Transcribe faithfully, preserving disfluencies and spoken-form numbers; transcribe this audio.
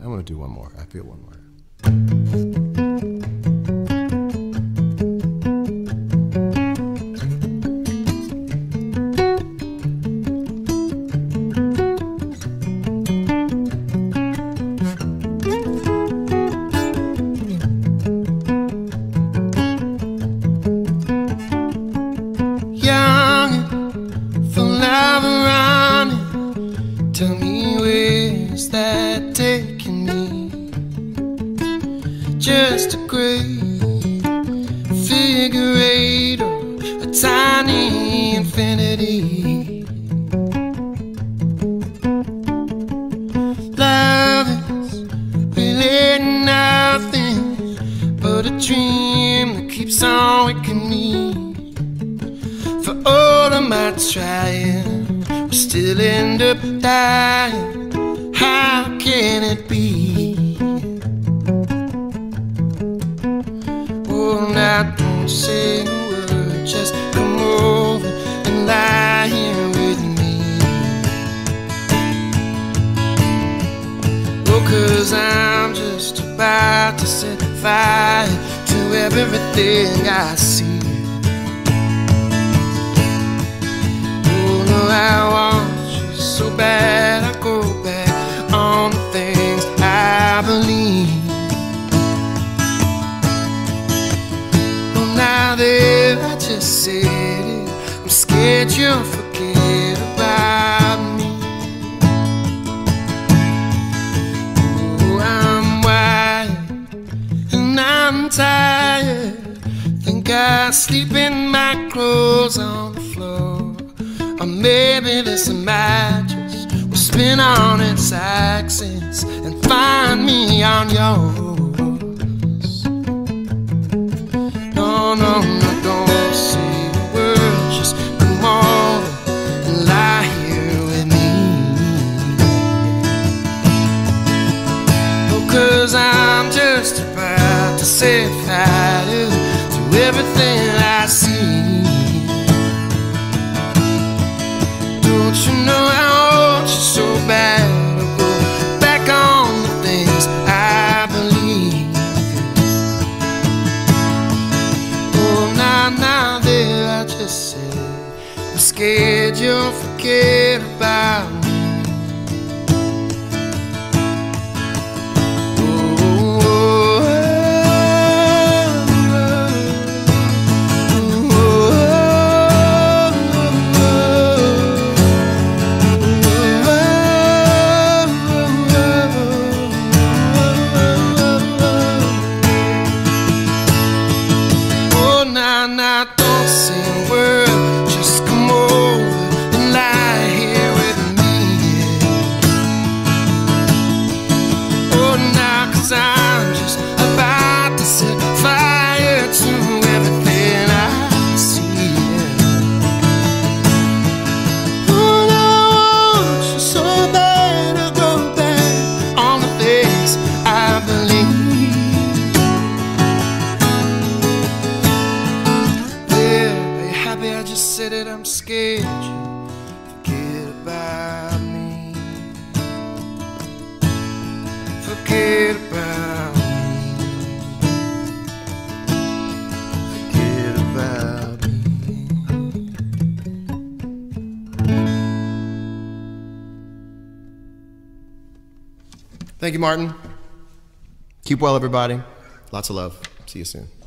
I'm gonna do one more. I feel one more. Tell me, where's that taking me? Just a great figure eight or a tiny infinity. Love is really nothing but a dream that keeps on waking me. For all of my trying, we still end up dying. How can it be? Oh, now don't say a word, just come over and lie here with me. Oh, 'cause I'm just about to set fire to everything I see. I want you so bad, I go back on the things I believe. Well, now that I just said it, I'm scared you'll forget about me. Oh, I'm wired and I'm tired. Think I sleep in my clothes on the floor. Or maybe this mattress will spin on its axis and find me on yours. No, no, no, don't say a word, just come on and lie here with me. Oh, 'cause I'm just about to set fire to everything I see. Don't you know I want you so bad? I'll go back on the things I believe. Oh, now, now that I just said, I'm scared you'll forget about me. Now don't say a word, just come over and lie here with me. Oh, now 'cause I'm just about to set fire to everything I see. Oh, now I want you so bad, I'll go back on the things I believe. I just said it, I'm scared you forget about me. Forget about me. Forget about me. Thank you, Martin. Keep well, everybody. Lots of love. See you soon.